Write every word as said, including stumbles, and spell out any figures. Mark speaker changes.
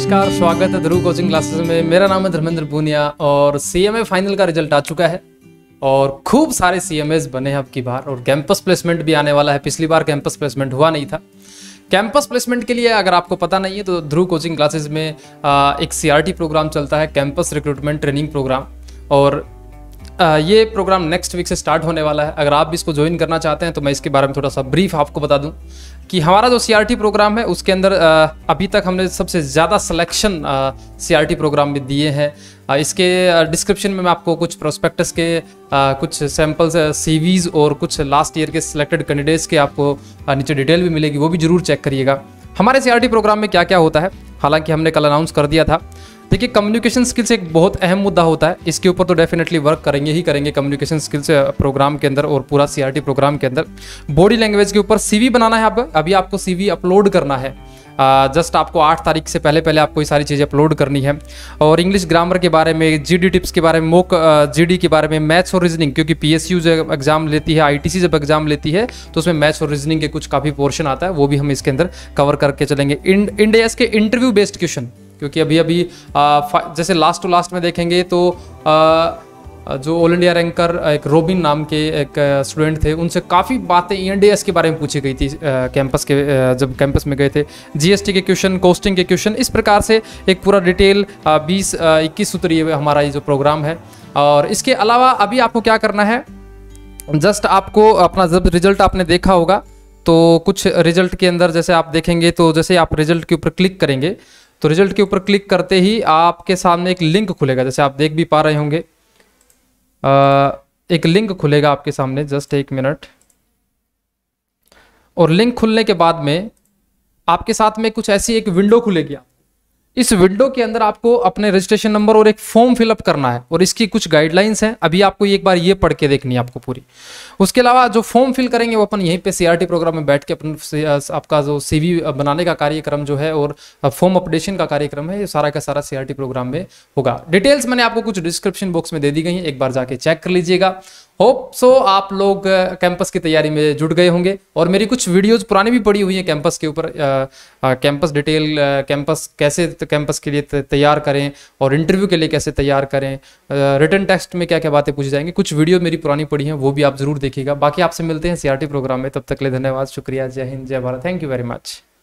Speaker 1: नमस्कार, स्वागत है ध्रुव कोचिंग क्लासेस में। मेरा नाम है धर्मेंद्र पूनिया और सीएमए फाइनल का रिजल्ट आ चुका है और खूब सारे सीएमएस बने हैं अब की बार और कैंपस प्लेसमेंट भी आने वाला है। पिछली बार कैंपस प्लेसमेंट हुआ नहीं था। कैंपस प्लेसमेंट के लिए अगर आपको पता नहीं है तो ध्रुव कोचिंग क्लासेस में एक सीआरटी प्रोग्राम चलता है, कैंपस रिक्रूटमेंट ट्रेनिंग प्रोग्राम, और ये प्रोग्राम नेक्स्ट वीक से स्टार्ट होने वाला है। अगर आप भी इसको ज्वाइन करना चाहते हैं तो मैं इसके बारे में थोड़ा सा ब्रीफ आपको बता दूं कि हमारा जो सीआरटी प्रोग्राम है उसके अंदर अभी तक हमने सबसे ज़्यादा सिलेक्शन सीआरटी प्रोग्राम में दिए हैं। इसके डिस्क्रिप्शन में मैं आपको कुछ प्रोस्पेक्टस के कुछ सैम्पल्स, सीवीज़ और कुछ लास्ट ईयर के सिलेक्टेड कैंडिडेट्स के आपको नीचे डिटेल भी मिलेगी, वो भी जरूर चेक करिएगा। हमारे सीआरटी प्रोग्राम में क्या क्या होता है, हालांकि हमने कल अनाउंस कर दिया था। देखिए, कम्युनिकेशन स्किल्स एक बहुत अहम मुद्दा होता है, इसके ऊपर तो डेफिनेटली वर्क करेंगे ही करेंगे कम्युनिकेशन स्किल्स प्रोग्राम के अंदर और पूरा सीआरटी प्रोग्राम के अंदर। बॉडी लैंग्वेज के ऊपर सीवी बनाना है, आप अभी आपको सीवी अपलोड करना है। जस्ट आपको आठ तारीख से पहले पहले आपको ये सारी चीज़ें अपलोड करनी है। और इंग्लिश ग्रामर के बारे में, जीडी टिप्स के बारे में, मोक जीडी के बारे में, मैथ्स और रीजनिंग, क्योंकि पीएसयू जब एग्जाम लेती है, आईटीसी जब एग्जाम लेती है तो उसमें मैथ्स और रीजनिंग के कुछ काफ़ी पोर्शन आता है, वो भी हम इसके अंदर कवर करके चलेंगे। इंडियास के इंटरव्यू बेस्ड क्वेश्चन, क्योंकि अभी अभी आ, जैसे लास्ट टू लास्ट में देखेंगे तो आ, जो ऑल इंडिया रैंकर एक रोबिन नाम के एक स्टूडेंट थे, उनसे काफ़ी बातें ईएनडीएस के बारे में पूछी गई थी कैंपस के जब कैंपस में गए थे। जीएसटी के क्वेश्चन, कॉस्टिंग के क्वेश्चन, इस प्रकार से एक पूरा डिटेल बीस इक्कीस सूत्रीय हमारा ये जो प्रोग्राम है। और इसके अलावा अभी आपको क्या करना है, जस्ट आपको अपना जब रिजल्ट आपने देखा होगा तो कुछ रिजल्ट के अंदर जैसे आप देखेंगे तो जैसे आप रिजल्ट के ऊपर क्लिक करेंगे तो रिजल्ट के ऊपर क्लिक करते ही आपके सामने एक लिंक खुलेगा, जैसे आप देख भी पा रहे होंगे। आ, एक लिंक खुलेगा आपके सामने, जस्ट एक मिनट। और लिंक खुलने के बाद में आपके साथ में कुछ ऐसी एक विंडो खुलेगी। इस विंडो के अंदर आपको अपने रजिस्ट्रेशन नंबर और एक फॉर्म फिलअप करना है और इसकी कुछ गाइडलाइंस हैं। अभी आपको एक बार ये पढ़ के देखनी है आपको पूरी। उसके अलावा जो फॉर्म फिल करेंगे वो अपन यहीं पे सीआरटी प्रोग्राम में बैठ के अपन आपका जो सीवी बनाने का कार्यक्रम जो है और फॉर्म अपडेशन का कार्यक्रम है, ये सारा का सारा सीआरटी प्रोग्राम में होगा। डिटेल्स मैंने आपको कुछ डिस्क्रिप्शन बॉक्स में दे दी गई हैं, एक बार जाके चेक कर लीजिएगा। होप सो आप लोग कैंपस की तैयारी में जुट गए होंगे और मेरी कुछ वीडियोस पुरानी भी पड़ी हुई हैं कैंपस के ऊपर, कैंपस डिटेल, कैंपस कैसे कैंपस के लिए तैयार करें और इंटरव्यू के लिए कैसे तैयार करें, रिटन टेस्ट में क्या क्या बातें पूछी जाएंगी, कुछ वीडियो मेरी पुरानी पड़ी हैं, वो भी आप जरूर देखिएगा। बाकी आपसे मिलते हैं सीआरटी प्रोग्राम में, तब तक के लिए धन्यवाद, शुक्रिया, जय हिंद, जय Bharat, thank you very much.